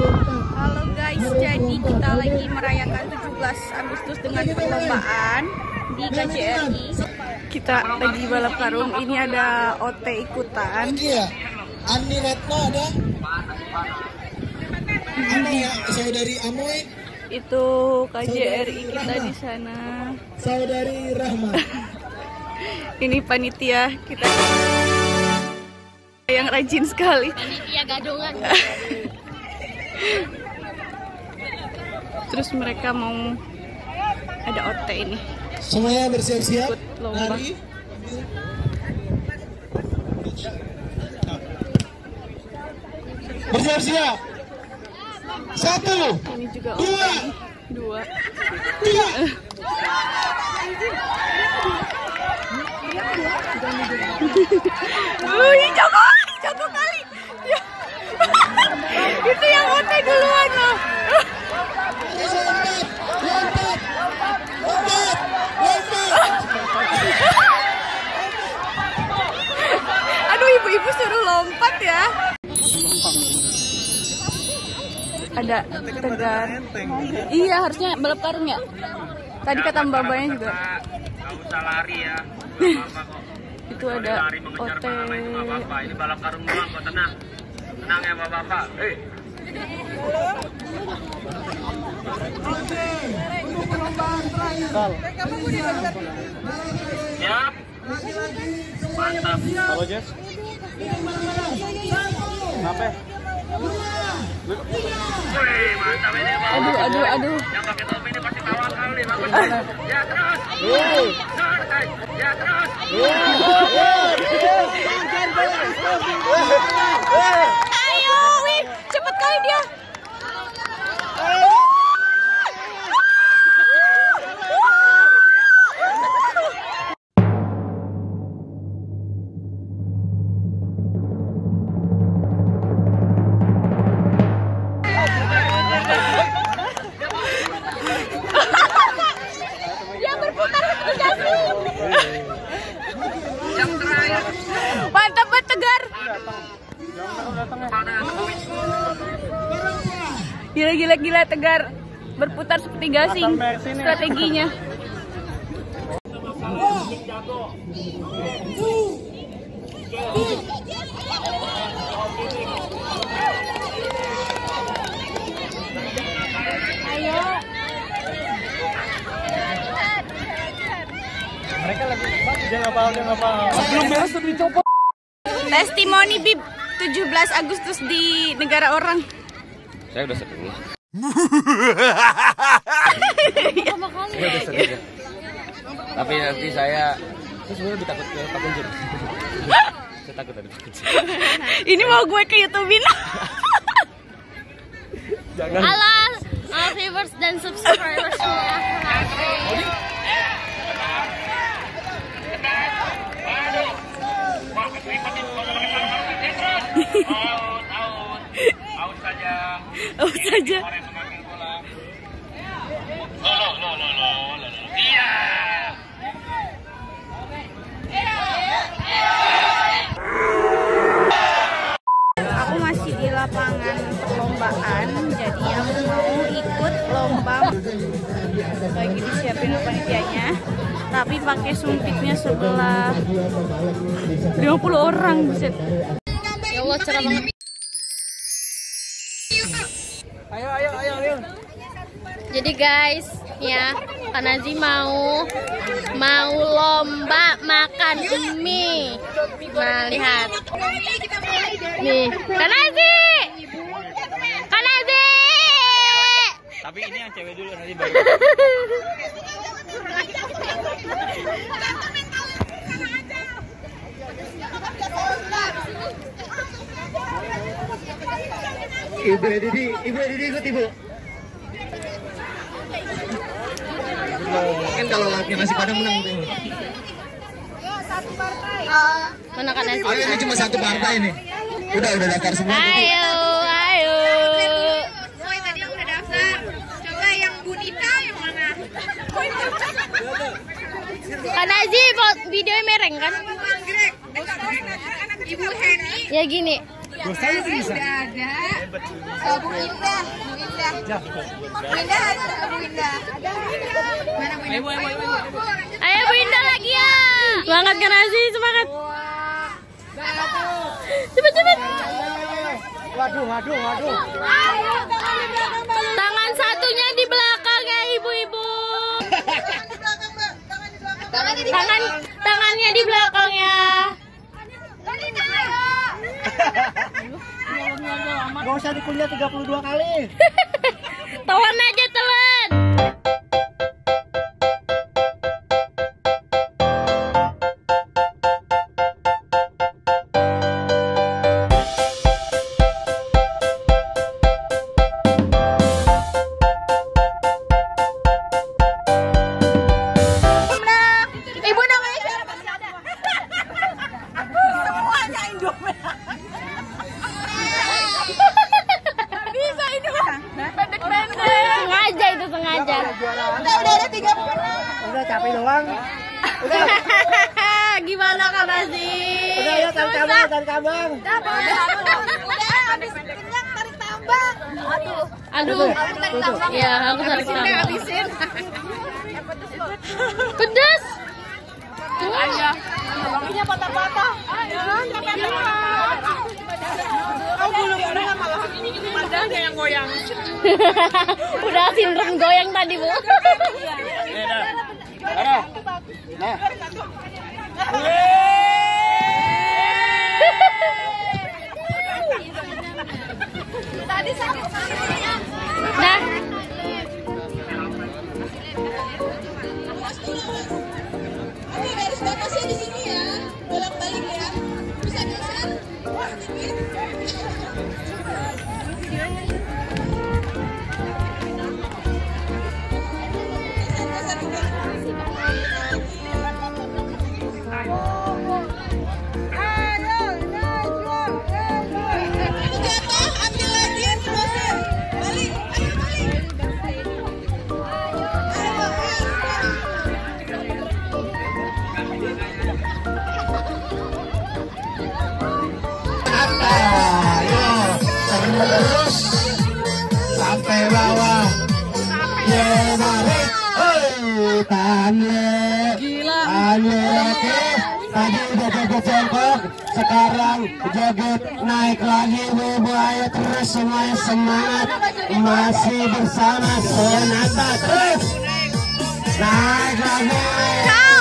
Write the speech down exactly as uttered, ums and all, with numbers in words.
Halo guys, jadi kita lagi merayakan tujuh belas Agustus dengan perlombaan di K J R I. Kita lagi balap karung, ini ada O T ikutan. Andi Retno ada. Ano ya, saudari Amoy. Itu K J R I kita di sana. Saudari Rahma. Ini panitia kita yang rajin sekali. Panitia gadongan. Terus mereka mau ada O T ini. Semuanya bersiap-siap. Lari. Bersiap-siap. Satu. Ini juga O T. Dua. Dua. Tiga. Wih, Joko, Joko kali. Ya. Itu yang O T duluan loh. Lompat, lompat, lompat, lompat. Aduh, ibu-ibu suruh lompat ya. Ada tegar. Iya, harusnya balap karung ya. Tadi kata mbak-mbaknya juga. Gak usah lari ya. Itu ada O T. Ini balap karung doang kok, tenang. Tenang ya bapak-bapak. Hei. Siap. Mantap. Halo Jess. Kenapa? Wih, mantap ini bapak. Aduh, aduh, aduh. Yang pakai topi ini pasti tawar kali. Bagus. Ya terus. Santai. Ya terus. Ayo, wih, cepet kali dia. Mantap banget Tegar. Gila gila gila Tegar berputar seperti gasing strateginya. Ayo. Mereka lagi dia nggak paham, dia nggak paham. Sebelum beres tuh dicopot. Testimoni Bib tujuh belas Agustus di negara orang. Saya udah sedih. Saya udah sedih. Tapi nanti saya saya sebenarnya lebih takut ke Pak Kunjur. Saya takut ada Pak Kunjur. Ini mau gue ke YouTube-in. Jangan. Halo, uh, viewers dan subscribers semua. Out, out, out saja. Out saja. Orang yang mengambil bola. Lo, lo, lo, lo, lo, lo. Iya. Aku masih di lapangan perlombaan, jadi aku mau ikut lomba. Lagi disiapin panitianya, tapi pakai sumpitnya sebelah lima puluh orang, buset. Ya Allah, cerah banget. Ayo, ayo, ayo, ayo. Jadi guys, ya, Kak Nazi mau mau lomba makan mie. Nah, lihat. Nih, Kak Nazi. Kak Nazi. Tapi ini yang cewek dulu nanti baru. Ibu Didi, Ibu Didi ikut Ibu. Mungkin kalau laki nasi padang menang tuh. Mana Kak Nazi? Oh, ini cuma satu partai nih. Udah udah daftar semua. Ayo, ayo. Oh, tadi yang udah daftar. Coba yang Bunita yang mana? Kak Nazi, video mereng kan? Ibu Heni. Ya gini. Dosanya sih bisa. Udah ada. Oh, Bu Indah, Bu Indah. Bu Indah ada Bu Indah. Mana Bu Indah? Ayo Bu Indah lagi ya. Semangat kan Azi, semangat. Cepet cepet. Waduh, waduh, waduh. Tangan satunya di belakang ya ibu-ibu. Tangan tangannya di belakang ya. Gak usah dikuliah tiga puluh dua kali. Telan aja telan. Sengaja itu sengaja. Udah udah ada tiga pemenang. Udah capek doang. Udah. Gimana Kak Azi? Udah ya tarik tambang, tarik tambang. Udah, udah habis kenyang tarik tambang. Aduh. Aduh. Aku tarik tambang. Iya, aku tarik tambang. Habisin. Pedas. Aja. Ini patah-patah. Oh, gulung-gulung malah padahal yang goyang. Udah sindrom goyang tadi Bu. Tadi sakit sekali. Nah. Oke, garis batasnya di sini ya. Bolak-balik ya. Bisa geser. Terus sampai bawah. Ya balik. Oh, tahan gila. Oke. Tadi udah jago jongkok, sekarang joget naik lagi. Ibu ayo terus semuanya semangat. Masih bersama Sonata terus naik lagi.